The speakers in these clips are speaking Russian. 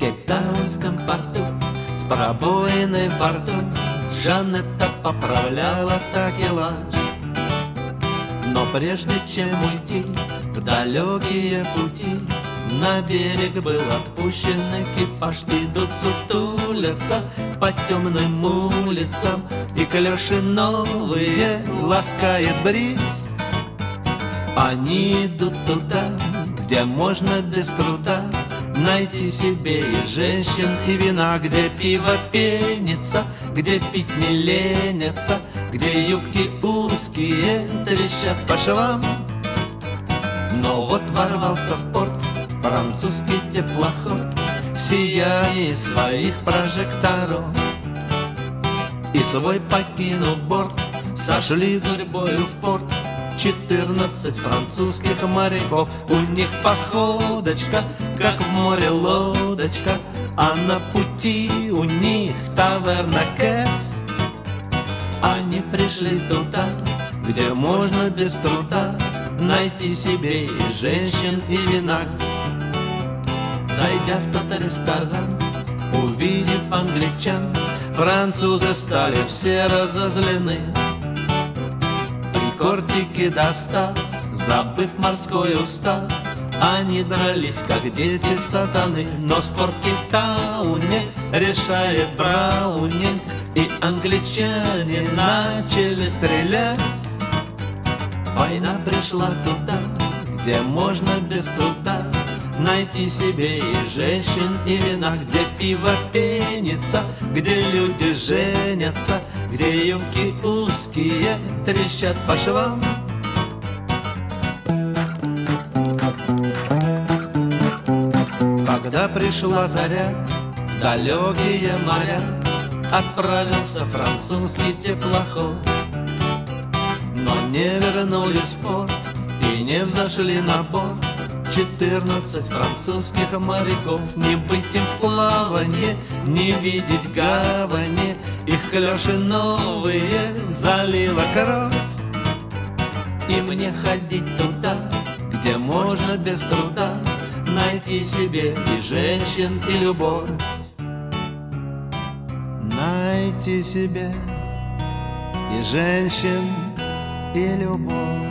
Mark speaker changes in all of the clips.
Speaker 1: кейптаунском порту с пробоиной во рту Жанетта поправляла такелаж. Но прежде чем уйти в далекие пути, на берег был отпущен экипаж. Идут сутулятся по темным улицам, и клёши новые ласкает бриз. Они идут туда, где можно без труда найти себе и женщин, и вина, где пиво пенится, где пить не ленятся, где юбки узкие трещат по швам. Но вот ворвался в порт французский теплоход в сиянии своих прожекторов, и свой покинув борт, сошли гурьбою в порт 14 французских моряков. У них походочка, как в море лодочка, а на пути у них таверна Кэт. Они пришли туда, где можно без труда найти себе и женщин, и вина. Зайдя в тот ресторан, увидев англичан, французы стали все разозлены. И кортики достав, забыв морской устав, они дрались, как дети сатаны. Но спор в Кейптауне решает Брауни, и англичане начали стрелять. Война пришла туда, где можно без труда найти себе и женщин, и вина, где пиво пенится, где люди женятся, где юбки узкие трещат по швам. Когда пришла заря в далекие моря, отправился французский теплоход. Но не вернулись в порт и не взошли на борт 14 французских моряков. Не быть им в плаванье, не видеть гавани, их клёши новые залила кровь. И мне ходить туда, где можно без труда найти себе и женщин, и любовь. Найти себе и женщин, и любовь.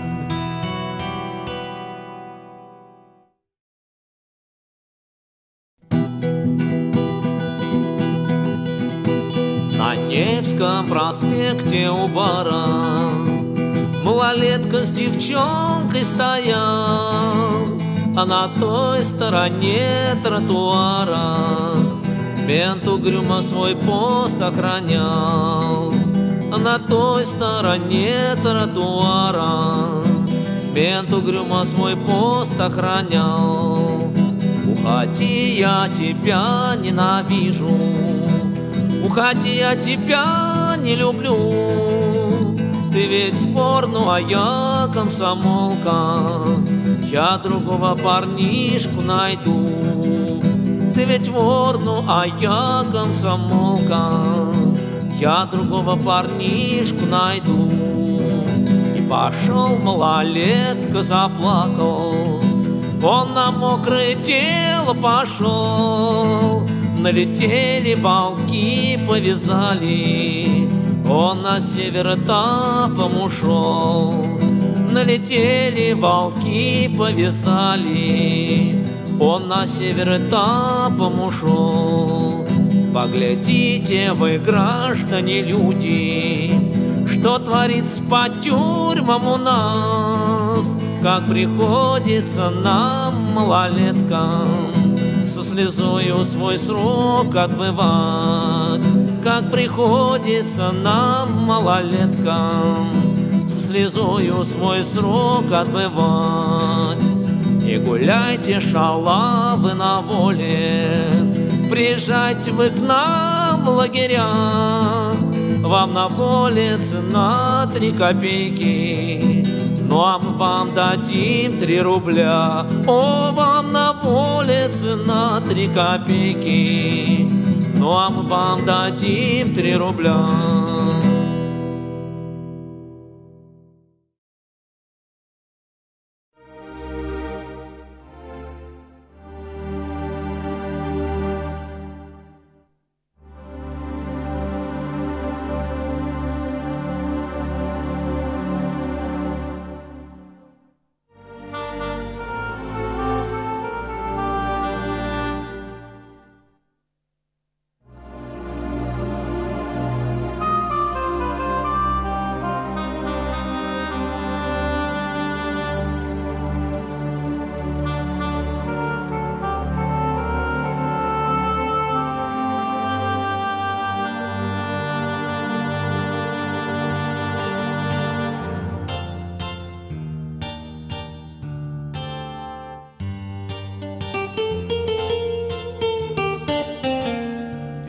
Speaker 2: На Невском проспекте у бара малолетка с девчонкой стоял, а на той стороне тротуара мент угрюмо свой пост охранял. А на той стороне тротуара мент угрюмо свой пост охранял. Уходи, я тебя ненавижу, уходи, я тебя не люблю. Ты ведь вор, ну а я комсомолка, я другого парнишку найду. Ты ведь вор, ну а я комсомолка, я другого парнишку найду. И пошел малолетка, заплакал, он на мокрое дело пошел. Налетели волки, повязали, он на север этапом ушел. Налетели волки, повязали, он на север этапом ушел. Поглядите вы, граждане, люди, что творится по тюрьмам у нас, как приходится нам, малолеткам, со слезою свой срок отбывать. Как приходится нам, малолеткам, со слезою свой срок отбывать. И гуляйте, шалавы, на воле, приезжайте вы к нам в лагеря. Вам на воле цена 3 копейки, ну а мы вам дадим 3 рубля. О, вам на воле цена 3 копейки, ну а мы вам дадим 3 рубля.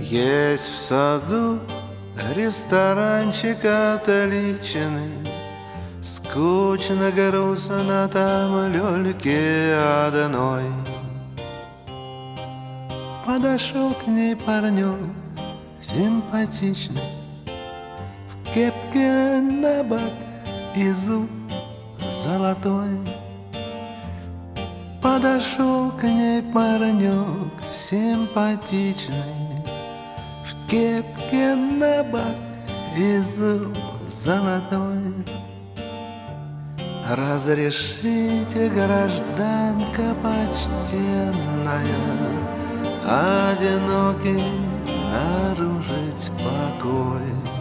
Speaker 3: Есть в саду ресторанчик отличный, скучно, грустно там люльке одной. Подошел к ней парнек симпатичный, в кепке на бок и зуб золотой. Подошел к ней парнек симпатичный, в кепке на бок и зуб золотой. Разрешите, гражданка почтенная, одинокий нарушить покой.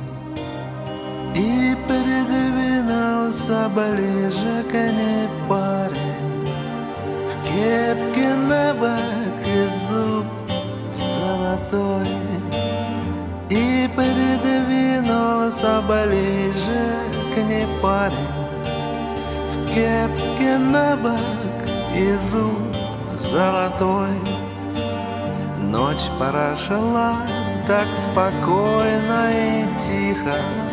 Speaker 3: И придвинулся ближе к ней парень, в кепке на бок и зуб золотой. И придвинулся ближе к ней парень, в кепке на бок и зуб золотой. Ночь прошла так спокойно и тихо,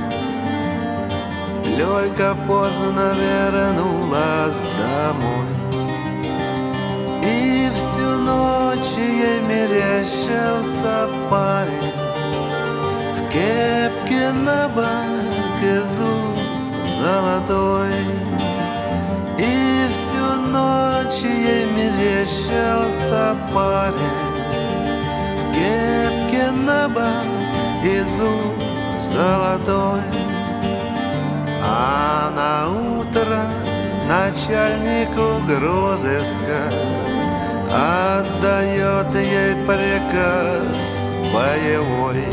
Speaker 3: Лёлька поздно вернулась домой. И всю ночь ей мерещился парень, в кепке на бок и зуб золотой. И всю ночь ей мерещился парень, в кепке на бок и зуб золотой. А на утро начальнику розыска отдает ей приказ боевой: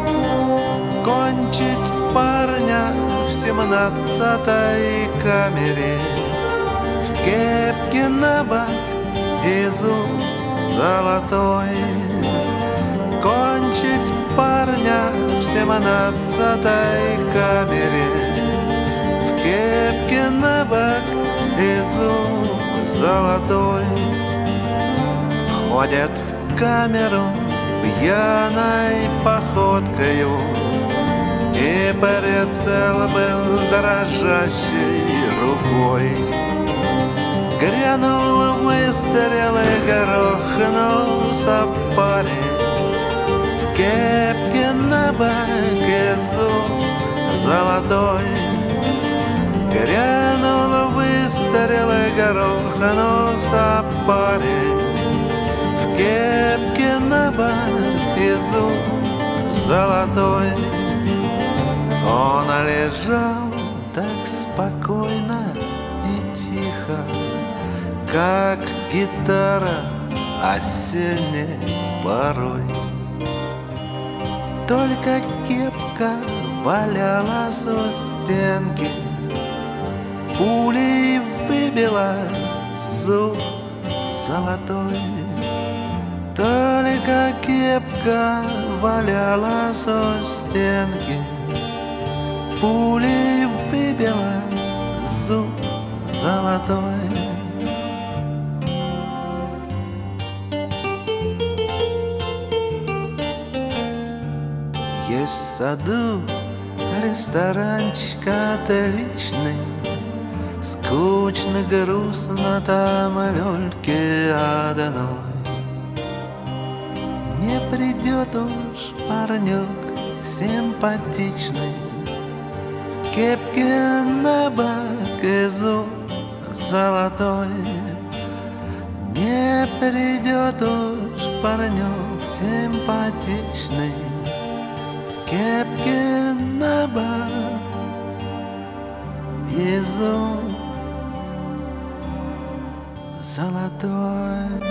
Speaker 3: кончить парня в 17-й камере, в кепке на бок и зуб золотой. Кончить парня в 17-й камере, в кепке на бок и зуб золотой. Входят в камеру пьяной походкою, и прицел был дрожащей рукой. Грянул выстрел и грохнулся парень, в кепке на бок и зуб золотой. Грянул выстрел и грохнулся парень, в кепке на бок и зуб золотой. Он лежал так спокойно и тихо, как гитара осенней порой. Только кепка валялась у стенки, пулей выбила зуб золотой. Только кепка валялась у стенки, пулей выбила зуб золотой. Есть в саду ресторанчик отличный, скучно, грустно там люльке одной. Не придет уж паренек симпатичный, в кепке на бок и зуб золотой. Не придет уж паренек симпатичный, в кепке на бок и зуб золотой.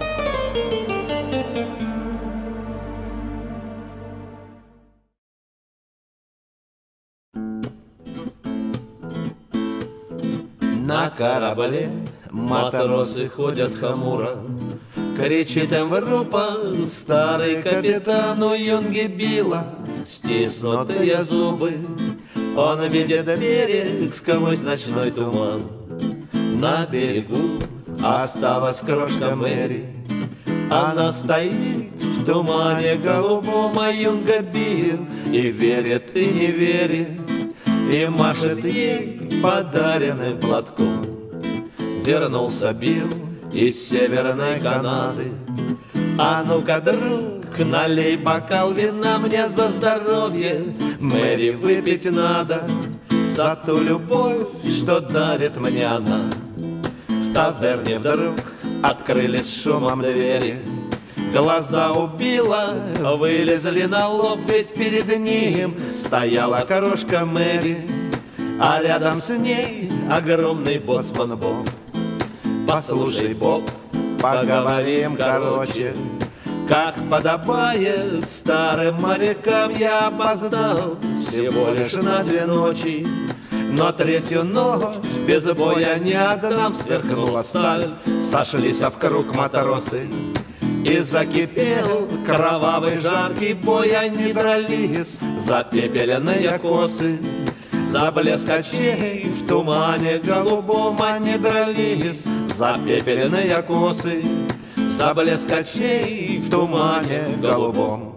Speaker 1: На корабле матросы ходят хмуро, кричит им в рупор старый капитан у юнги Билла. Стиснутые зубы, он видит берег сквозь ночной туман. На берегу осталась крошка Мэри, Она стоит в тумане голубом, а юнга бил и верит, и не верит, и машет ей подаренным платком. Вернулся Билл из Северной Канады. А ну-ка, друг, налей бокал вина мне за здоровье. Мэри, выпить надо за ту любовь, что дарит мне она. В таверне вдруг открылись шумом двери. Глаза у Билла вылезли на лоб, ведь перед ним стояла крошка Мэри, а рядом с ней огромный боцман Боб. Послушай, Боб, поговорим короче. Как подобает старым морякам, я опоздал всего лишь на 2 ночи. Но 3-ю ночь без боя не отдам. Сверкнула сталь, сошлись в круг матросы, и закипел кровавый жаркий бой. Они дрались за пепельные косы, за блеск очей в тумане голубом. Они дрались за пепельные косы, за блеск очей в тумане голубом.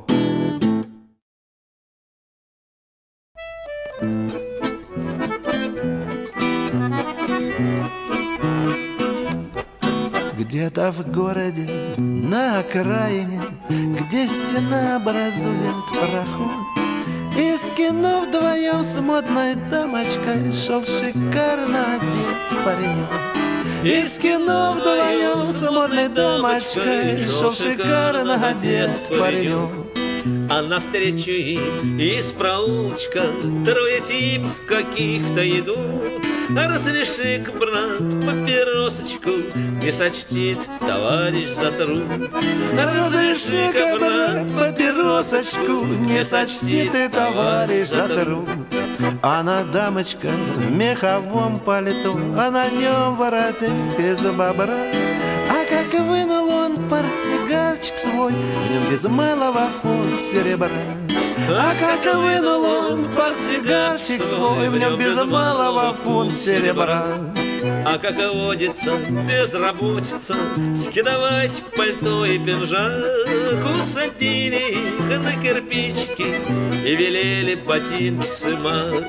Speaker 3: Где-то в городе, на окраине, где стена образует проход, из кино вдвоем с модной дамочкой шел шикарно одет паренек. Из кино вдвоем с модной дамочкой шел шикарно одет паренек.
Speaker 2: А навстречу им из проулочка 3 типов каких-то идут. Разреши-ка, брат, папиросочку, не сочтит товарищ за труд.
Speaker 3: Разреши-ка, брат, папиросочку, не сочти ты, товарищ, за труд. Она дамочка в меховом пальто, а на нем воротник из бобра. А как вынул он портсигарчик свой, в нем без малого фунт серебра. А как вынул он портсигарчик свой, в нем без малого фунт серебра.
Speaker 2: А как водится безработица, скидывать пальто и пинжак. Усадили их на кирпичики и велели ботинки сымать.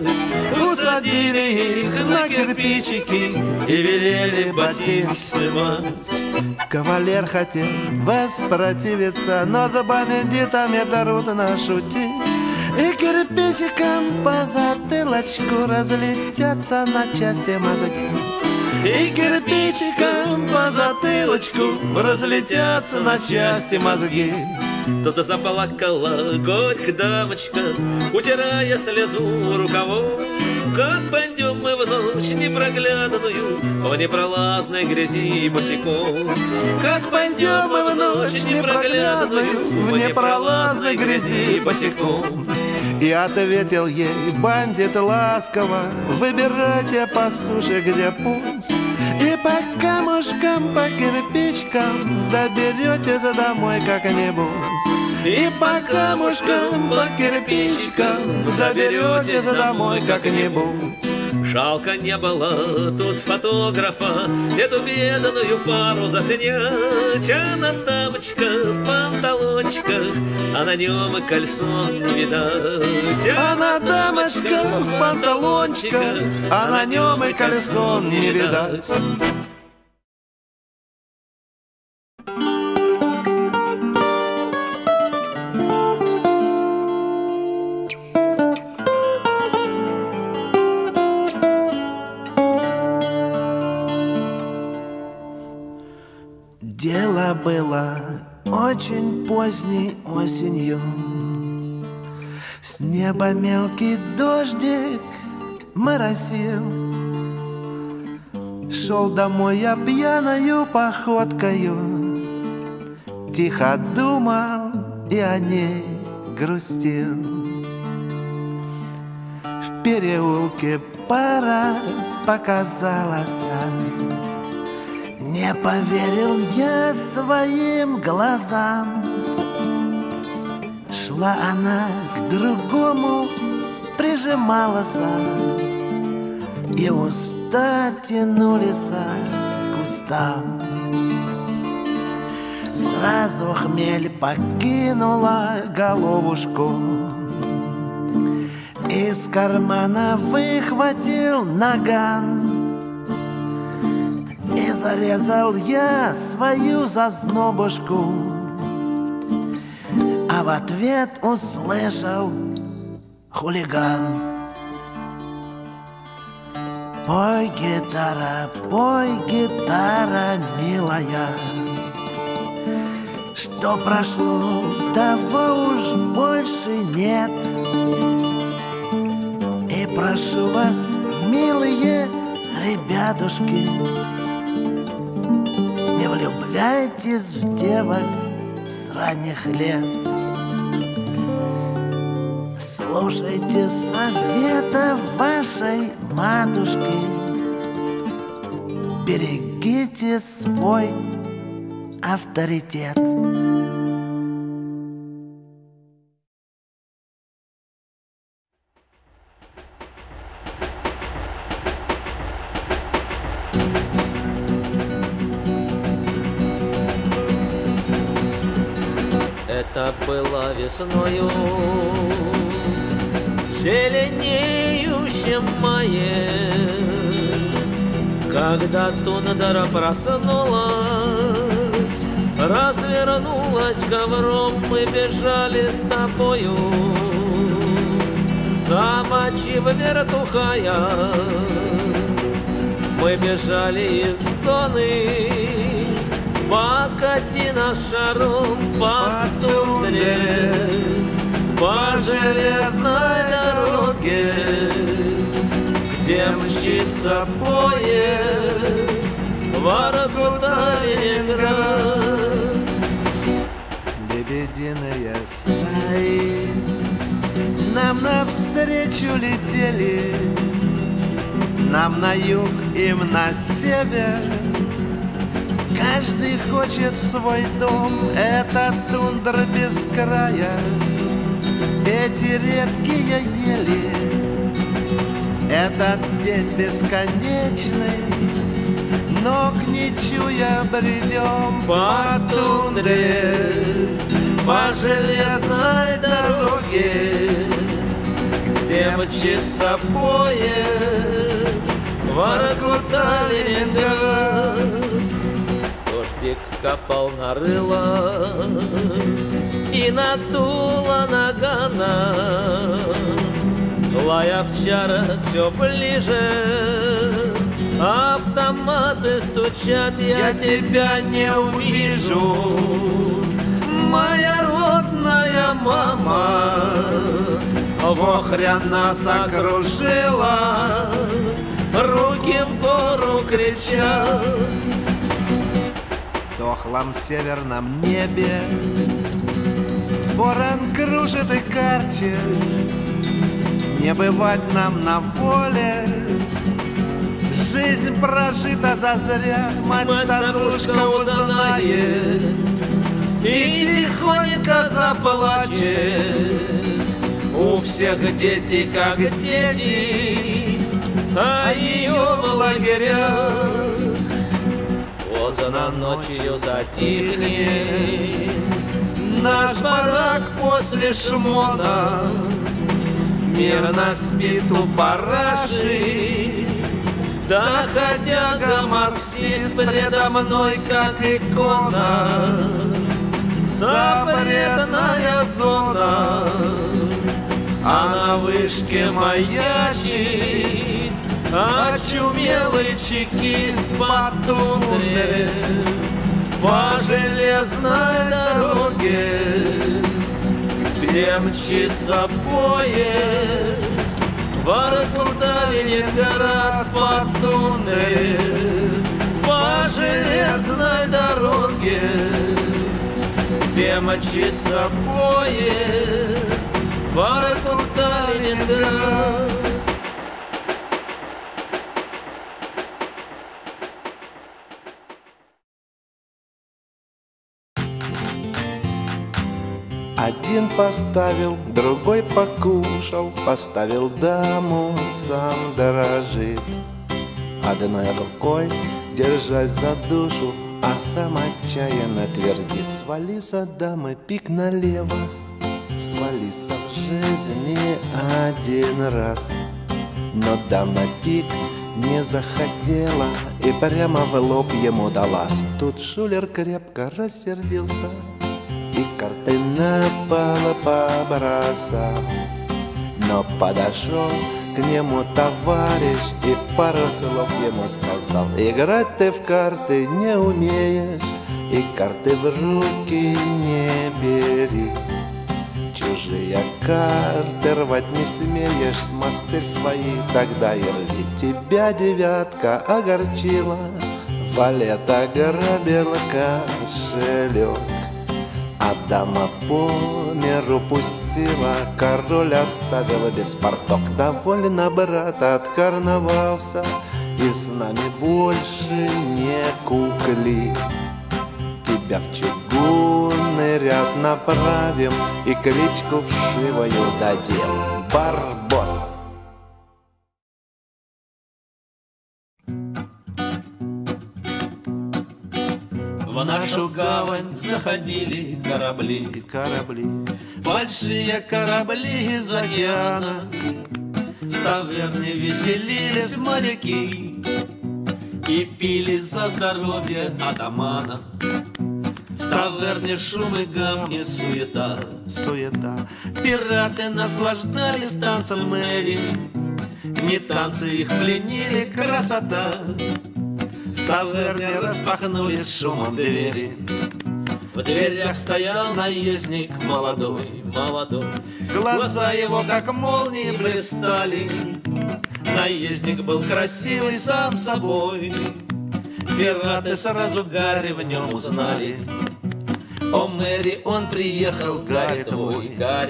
Speaker 3: Усадили их на кирпичики и велели ботинки сымать. Кавалер хотел воспротивиться, но за бандитами трудно шутить. И кирпичиком по затылочку разлетятся на части мозги. И кирпичиком по затылочку разлетятся на части мозги.
Speaker 2: Тут заплакала горько дамочка, утирая слезу рукавом. Как пойдем мы в ночь непроглядную, в непролазной грязи босиком.
Speaker 3: Как пойдем мы в ночь непроглядную, в непролазной грязи босиком. И ответил ей бандит ласково: выбирайте по суше, где путь, и по камушкам, по кирпичкам доберетесь домой как-нибудь. И по камушкам, по кирпичкам доберетесь домой как-нибудь.
Speaker 2: Жалко не было тут фотографа, эту бедную пару заснять. Она дамочка в панталончиках, а на нем и кальсон не видать.
Speaker 3: Она дамочка в панталончиках, а на нем и кальсон не видать. Дело было очень поздней осенью. С неба мелкий дождик моросил. Шел домой я пьяною походкою, тихо думал и о ней грустил. В переулке пара показалась. Не поверил я своим глазам. Шла она к другому, прижималась, и уста тянулись к кустам. Сразу хмель покинула головушку. Из кармана выхватил наган и зарезал я свою зазнобушку. А в ответ услышал хулиган: пой, гитара, милая. Что прошло, того уж больше нет. И прошу вас, милые ребятушки, не влюбляйтесь в девок с ранних лет. Слушайте совета вашей матушки, берегите свой авторитет.
Speaker 2: Это было весною, зеленеющем мае, когда тундра проснулась, развернулась ковром, мы бежали с тобою, замочив вертухая. Мы бежали из зоны, покати нас шаром по тундре, по железной дороге, где мчится поезд Воркута-Ленинград.
Speaker 3: Лебединые стаи нам навстречу летели, нам на юг, им на север. Каждый хочет в свой дом, это тундра без края, эти редкие ели, этот день бесконечный, но к ничуя бредем по тундре, по железной дороге, где мчится поезд Воркута-Ленинград. Дождик капал на рыло и надуло нагана, лая овчара все ближе, автоматы стучат, я тебя не увижу, моя родная мама. Вохря нас окружила, руки в гору кричат. В дохлом северном небе ворон кружит и карчет. Не бывать нам на воле, жизнь прожита зазря. Мать-старушка узнает и тихонько заплачет. У всех дети как дети, а ее в лагерях. Поздно ночью затихнет наш барак после шмона, мирно спит у параши. Доходяга марксист предо мной как икона, запретная зона, а на вышке маячит очумелый чекист по тундре, по железной дороге, где мчится поезд Воркута-Ленинград по тундре, по железной дороге, где мчится поезд Воркута-Ленинград. Один поставил, другой покушал, поставил даму, сам дорожит. Одной рукой, держась за душу, а сам отчаянно твердит: свалися, дамы, пик налево, свалися в жизни один раз. Но дама пик не заходила и прямо в лоб ему далась. Тут шулер крепко рассердился и карты на пол побросал. Но подошел к нему товарищ и пару слов ему сказал: играть ты в карты не умеешь и карты в руки не бери. Чужие карты рвать не смеешь, смастырь свои тогда и рви. Тебя девятка огорчила, валет ограбил кошелек, а дама по миру пустила, король оставил без порток. Довольно, брат, откарнавался, и с нами больше не кукли. Тебя в чугунный ряд направим и кличку вшивою дадим: Барбос.
Speaker 1: В нашу гавань заходили корабли, большие корабли из океана. В таверне веселились моряки и пили за здоровье атамана. В таверне шум и гам и суета. Пираты наслаждались танцем Мэри, не танцы их пленили, красота. В таверне распахнулись шумом двери, в дверях стоял наездник молодой. Глаза его как молнии блистали, наездник был красивый сам собой. Пираты сразу Гарри в нем узнали: о, Мэри, он приехал, Гарри твой.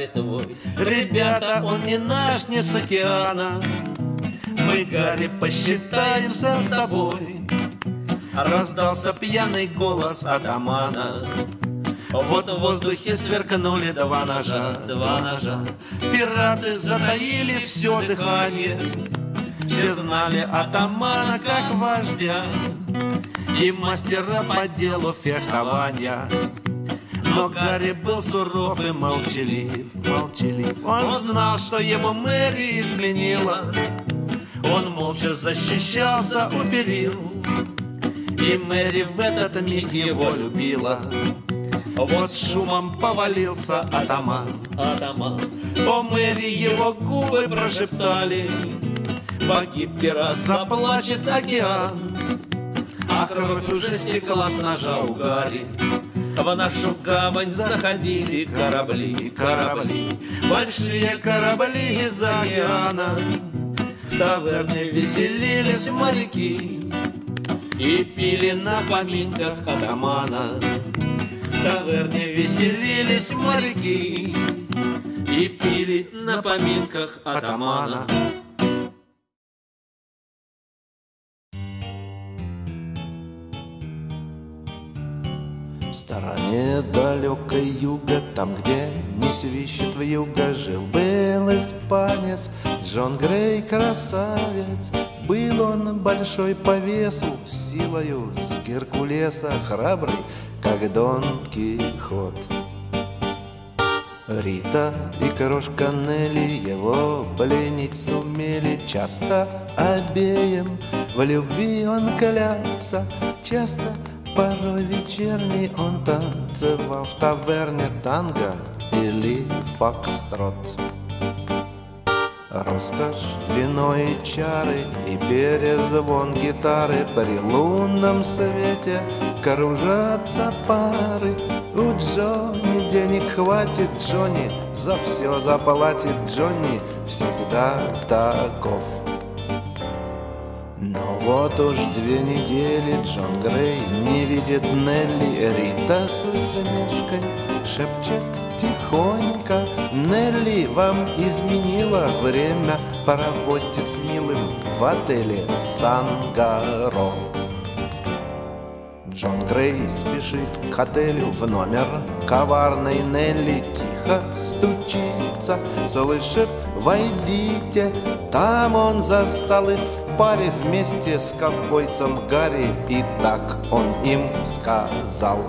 Speaker 1: Ребята, он не наш, не с океана, мы, Гарри, посчитаемся с тобой. Раздался пьяный голос атамана, вот в воздухе сверкнули два ножа. Пираты затаили все дыхание, все знали атамана как вождя и мастера по делу фехтования. Но Гарри был суров и молчалив. Он знал, что его Мэри изменила, он молча защищался у перил, и Мэри в этот миг его любила. Вот с шумом повалился атаман. О, Мэри, его губы прошептали: погиб пират, заплачет океан. А кровь уже стекла с ножа у Гарри. В нашу гавань заходили корабли, большие корабли из океана. В таверне веселились моряки и пили на поминках атамана. В таверне веселились моряки и пили на поминках атамана.
Speaker 3: В стороне далекой юга, там, где не свищет вьюга, жил-был испанец Джон Грей, красавец. Был он большой по весу, силою с Геркулеса, храбрый, как Дон Кихот. Рита и крошка Нелли его пленить сумели. Часто обеим в любви он клялся, часто порой вечерний он танцевал в таверне танго или фокстрот. Роскошь, вино и чары, и перезвон гитары, при лунном свете кружатся пары. У Джонни денег хватит, Джонни за все заплатит, Джонни всегда таков. Но вот уж 2 недели Джон Грей не видит Нелли. Рита с усмешкой шепчет тихонько: Нелли вам изменила, время проводит с милым в отеле Сангаро. Джон Грей спешит к отелю в номер. Коварной Нелли тихо стучится, слышит: войдите. Там он застал их в паре вместе с ковбойцем Гарри. И так он им сказал: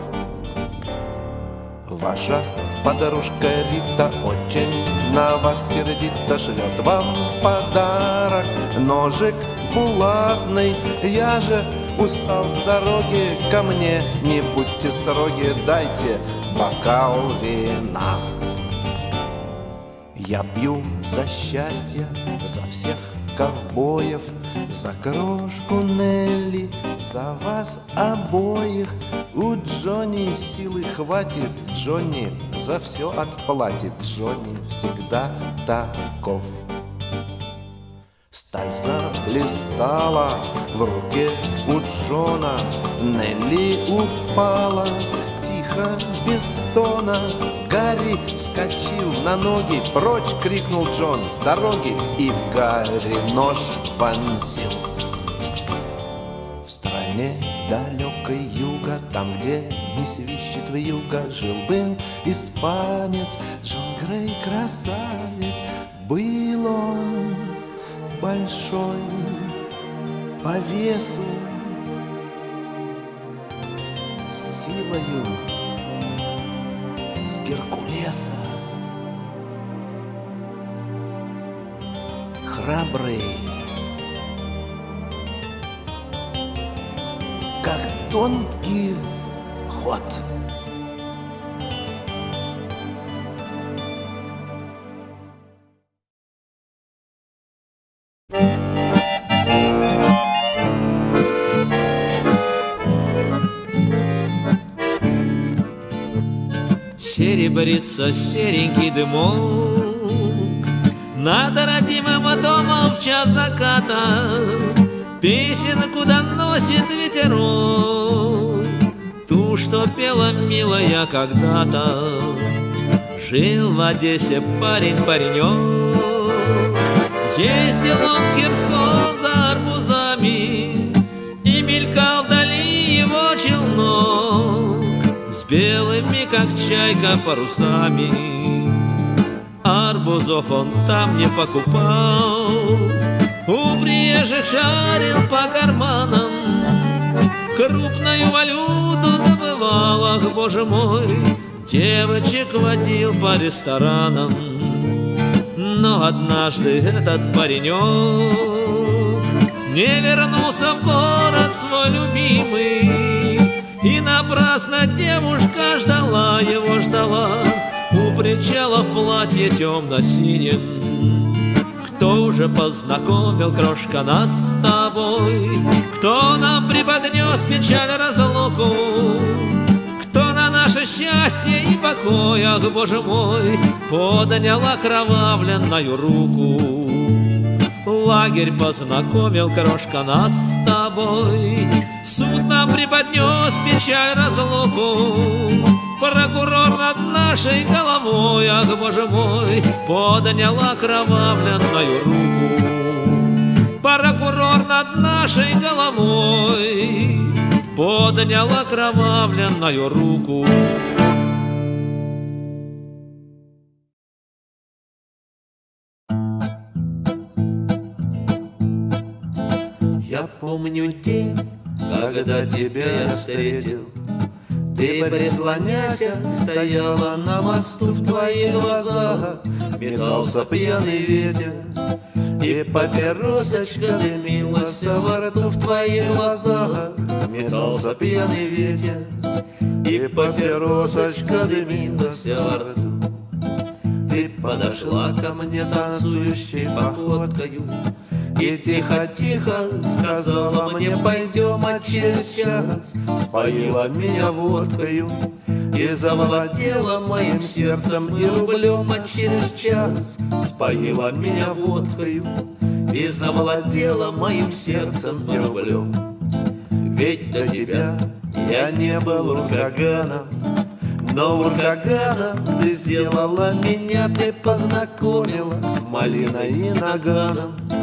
Speaker 3: ваша подружка Рита очень на вас сердито, шлет вам подарок ножик булатный. Я же устал с дороги, ко мне не будьте строги, дайте бокал вина. Я пью за счастье, за всех ковбоев, за крошку Нелли, за вас обоих. У Джонни силы хватит, Джонни за все отплатит, Джонни всегда таков. Сталь заблистала в руке у Джона, Нелли упала тихо, без стона. Гарри вскочил на ноги, прочь крикнул Джон с дороги и в Гарри нож вонзил. В стране далекой юга, там, где не свищет вьюга, жил-был испанец Джон Грей, красавец. Был он большой по весу, силою с Геркулеса, храбрый, как тонкий ход.
Speaker 2: Серебрится серенький дымок над родимым домом в час заката. Песенку доносит ветерок, ту, что пела милая когда-то. Жил в Одессе парень-паренек, ездил он в Херсон за арбузами, и мелькал вдали его челнок с белыми, как чайка, парусами. Арбузов он там не покупал, у приезжих шарил по карманам, крупную валюту добывал. Ах, боже мой, девочек водил по ресторанам. Но однажды этот паренек не вернулся в город свой любимый, и напрасно девушка ждала его, ждала у причала в платье темно-синем. Кто уже познакомил, крошка, нас с тобой? Кто нам преподнес печаль разлуку? Кто на наше счастье и покой, ах, боже мой, поднял окровавленную руку? Лагерь познакомил, крошка, нас с тобой. Суд нам преподнес печаль разлуку. Прокурор над нашей головой, ах, боже мой, поднял окровавленную руку. Прокурор над нашей головой поднял окровавленную руку.
Speaker 1: Я помню день, когда тебя я встретил. Ты, прислоняся, стояла на мосту, в твоих глазах метался пьяный ветер, и папиросочка дымилась во рту. В твоих глазах метался пьяный ветер, и папиросочка дымилась во рту. Ты подошла ко мне танцующей походкою и тихо-тихо сказала мне: пойдем, а через час. Споила меня водкою и завладела моим сердцем и рублем, а через час. Споила меня водкою и завладела моим сердцем и рублем. Ведь до тебя я не был ургаганом, но ургаганом ты сделала меня, ты познакомила с малиной и наганом.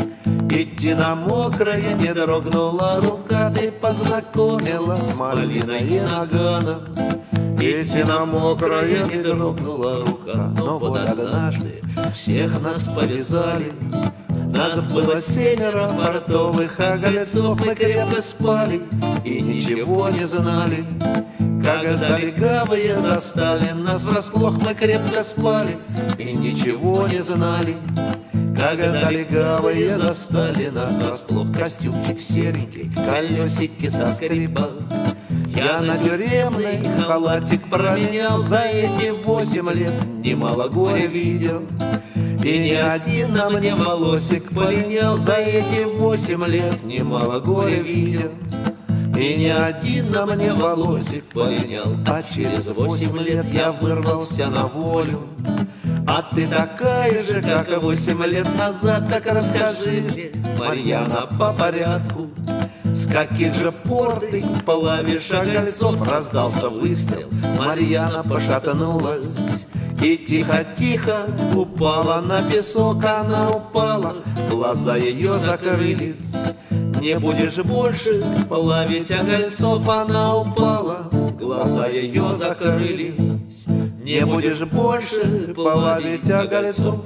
Speaker 3: Идти на мокрое не дрогнула рука, ты познакомила с малиной и наганом.
Speaker 2: Идти на мокрое не дрогнула рука, но вот однажды всех нас повязали. Нас было 7 фартовых оглецов, мы крепко спали и ничего не знали. Когда легавые застали нас врасплох, мы крепко спали и ничего не знали. Когда легавые застали нас врасплох, костюмчик серенький, колесики со скрипа. Я на тюремный халатик променял, за эти 8 лет немало горя видел. И ни один на мне волосик полинял, за эти 8 лет немало горя видел. И ни один на мне волосик полинял, а через 8 лет я вырвался на волю. А ты такая же, как и 8 лет назад, так расскажи мне, Марьяна, по порядку, с каких же пор ты половишь огольцов? Раздался выстрел, Марьяна пошатнулась и тихо-тихо упала на песок. Она упала, глаза ее закрылись. Не будешь больше половить огольцов. Она упала, глаза ее закрылись. Не будешь больше половить огольцов.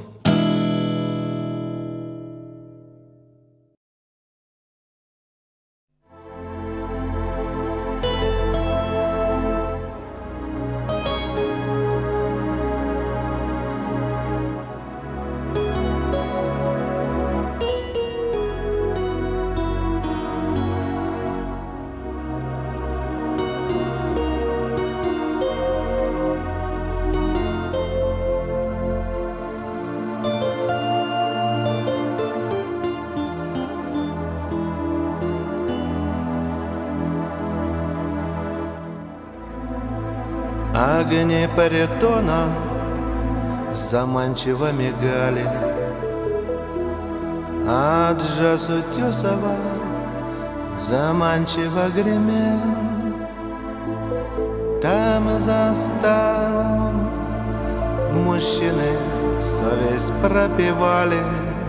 Speaker 3: Огни паритона заманчиво мигали, а джаз Утесова заманчиво гремел. Там за столом мужчины совесть пропевали,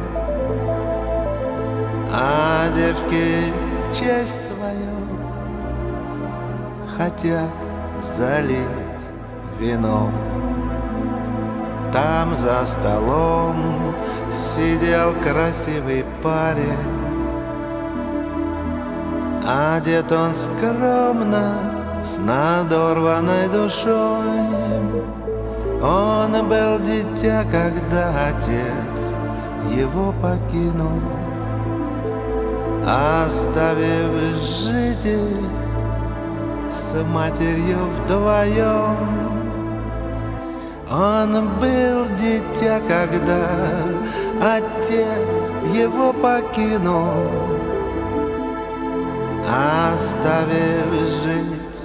Speaker 3: а девки честь свою хотят залить вином. Там за столом сидел красивый парень, одет он скромно, с надорванной душой. Он был дитя, когда отец его покинул, оставив жить с матерью вдвоем. Он был дитя, когда отец его покинул, оставив жить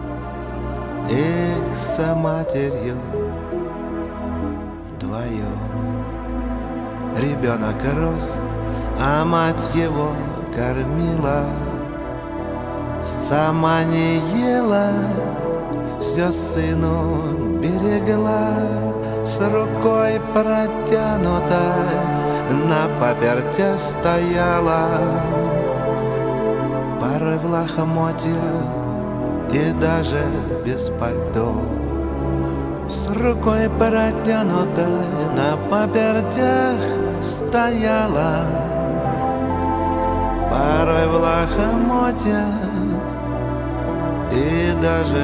Speaker 3: их с матерью вдвоем. Ребенок рос, а мать его кормила, сама не ела, все сыну берегла, с рукой протянутой на паперте стояла, порой в лохмотьях и даже без пальто. С рукой протянутой на папертях стояла, порой в лохмотьях и даже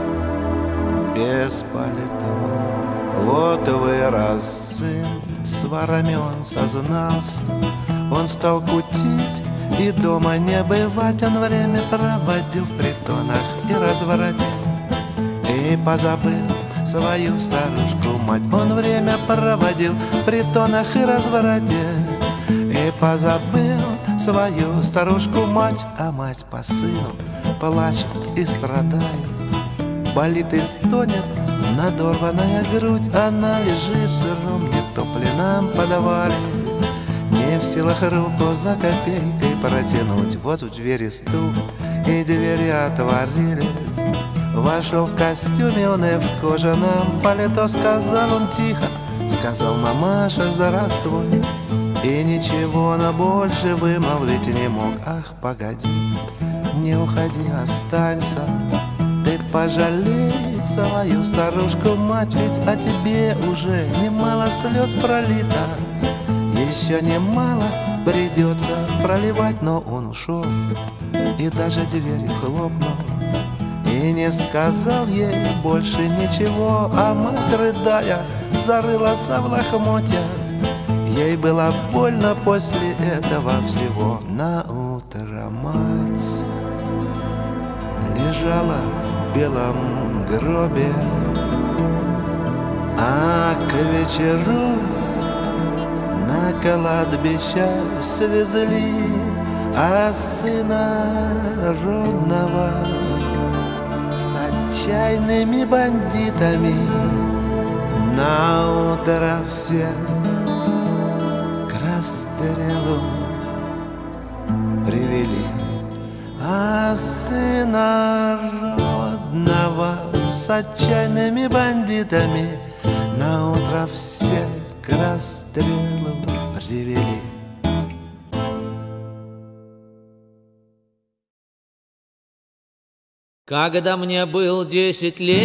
Speaker 3: без пальто. Вот вырос сын, с ворами он сознался, он стал кутить и дома не бывать. Он время проводил в притонах и разврате, и позабыл свою старушку-мать. Он время проводил в притонах и разврате, и позабыл свою старушку-мать. А мать по сыну плачет и страдает, болит и стонет надорванная грудь. Она лежит в сыром нетопленном подвале, не в силах руку за копейкой протянуть. Вот в двери стук, и двери отворились. Вошел в костюме он и в кожаном пальто. Сказал он тихо, сказал: мамаша, здравствуй. и ничего на больше вымолвить не мог. Ах, погоди, не уходи, останься. Ты пожалей свою старушку-мать, ведь о тебе уже немало слез пролито. Еще немало придется проливать, но он ушел и даже дверь хлопнул. И не сказал ей больше ничего, а мать, рыдая, зарылась в лохмотья. Ей было больно после этого всего. На утро мать лежала в белом гробе, а к вечеру на кладбище свезли сына родного с отчаянными бандитами. На утро все к расстрелу привели, а сына родного с отчаянными бандитами на утро все к расстрелу привели.
Speaker 2: Когда мне было 10 лет,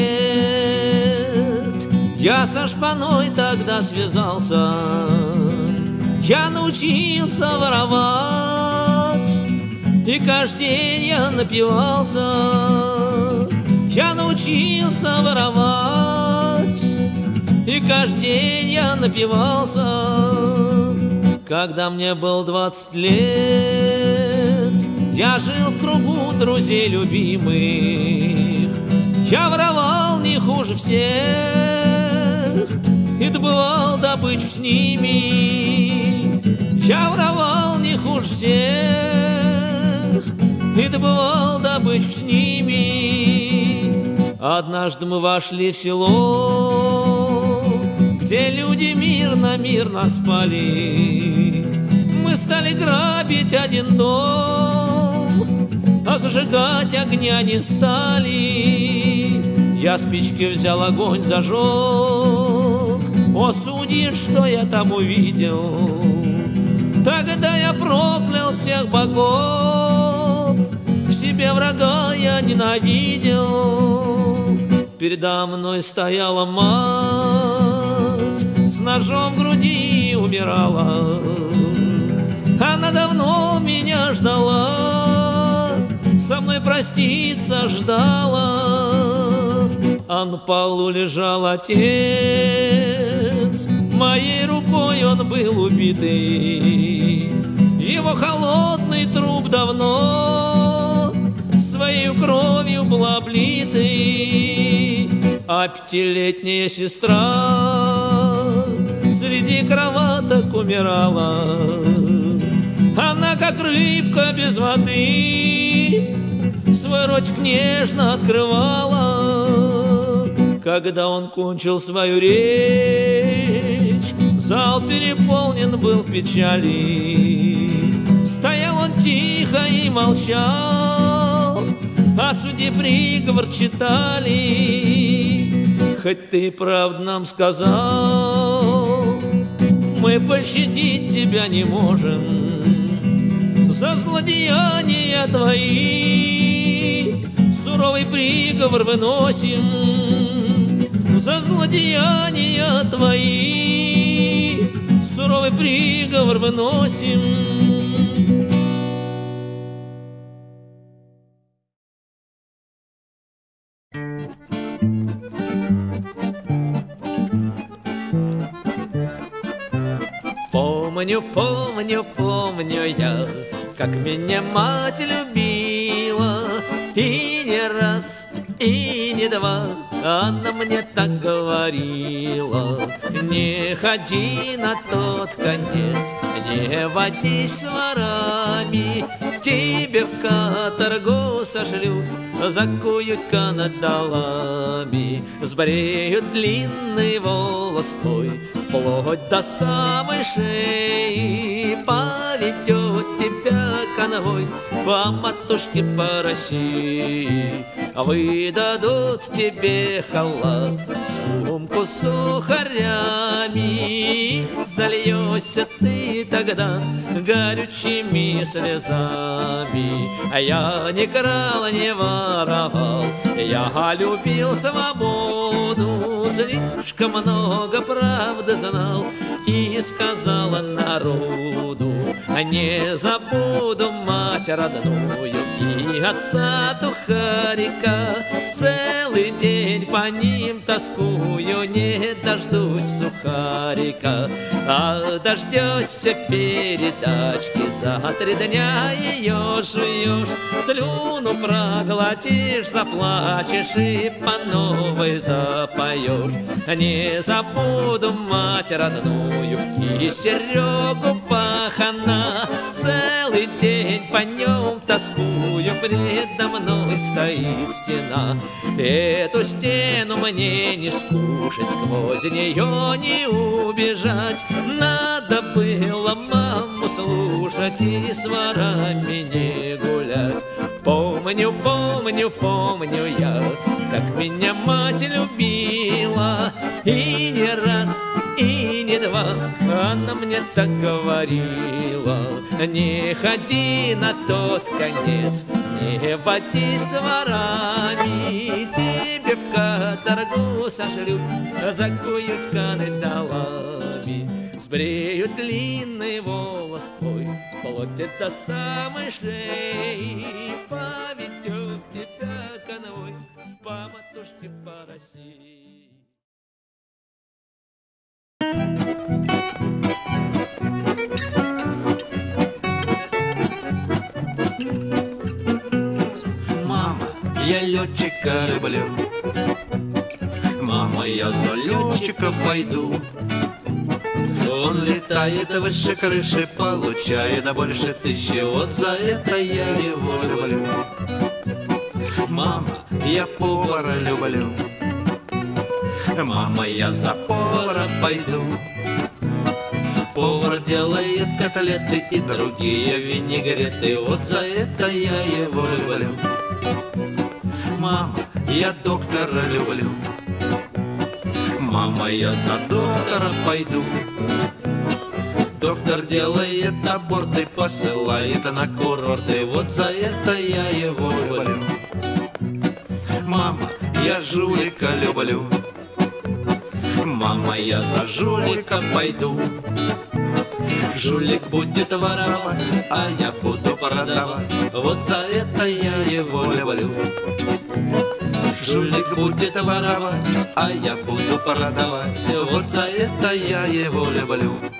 Speaker 2: я со шпаной тогда связался. Я научился воровать, и каждый день я напивался. Я научился воровать, и каждый день я напивался. Когда мне было 20 лет, я жил в кругу друзей любимых. Я воровал не хуже всех и добывал добычу с ними. Я воровал не хуже всех и добывал добычу с ними. Однажды мы вошли в село, где люди мирно спали. Мы стали грабить один дом, а зажигать огня не стали. Я спички взял, огонь зажег. О, судьи, что я там увидел! Тогда я проклял всех богов, в себе врага я ненавидел. Передо мной стояла мать, с ножом в груди умирала. Она давно меня ждала, со мной проститься ждала. А на полу лежал отец, моей рукой он был убитый. Его холодный труп давно своей кровью был облитый. А 5-летняя сестра среди кроваток умирала. Она, как рыбка без воды, свой ротик нежно открывала. Когда он кончил свою речь, зал переполнен был печали. Стоял он тихо и молчал, а судьи приговор читали. Хоть ты правду нам сказал, мы пощадить тебя не можем. За злодеяния твои суровый приговор выносим. За злодеяния твои суровый приговор выносим. Помню я, как меня мать любила. И не раз, и не два она мне так говорила: не ходи на тот конец, не водись с ворами, тебе в каторгу сошлют, закуют канаталами. Сбреют длинный волос твой, вплоть до самой шеи. Поведет тебя конвой по матушке, по России. Выдадут тебе халат, сумку с сухарями. Зальешься ты тогда горючими слезами. А я не крал, не воровал, я любил свободу. Слишком много правды знал и сказала народу. Не забуду мать родную и отца Тухарика. Целый день по ним тоскую, не дождусь сухарика. А дождешься передачки, за 3 дня ее жуешь. Слюну проглотишь, заплачешь и по новой запоешь. Не забуду мать родную и Серегу пахана. Целый день по нем тоскую, предо мной стоит стена. Эту стену мне не скушать, сквозь нее не убежать. Надо было маму слушать и с ворами не гулять. Помню, помню, помню я, как меня мать любила. И не раз, и не два она мне так говорила. Не ходи на тот конец, не води с ворами. Тебе в каторгу сошлют, закуют кандалами. Сбреют длинный волос твой, вплоть до самой шеи. Поведет тебя конвой по матушке, по России.
Speaker 1: Мама, я летчика люблю. Мама, я за летчика пойду. Он летает выше крыши, получает больше 1000. Вот за это я его люблю. Мама, я повара люблю. Мама, я за повара пойду. Повар делает котлеты и другие винегреты. Вот за это я его люблю. Мама, я доктора люблю. Мама, я за доктора пойду. Доктор делает аборты, посылает на курорты. Вот за это я его люблю. Мама, я жулика люблю. Мама, я за жулика пойду. Жулик будет воровать, а я буду продавать. Вот за это я его люблю. Жулик будет воровать, а я буду продавать. Вот за это я его люблю.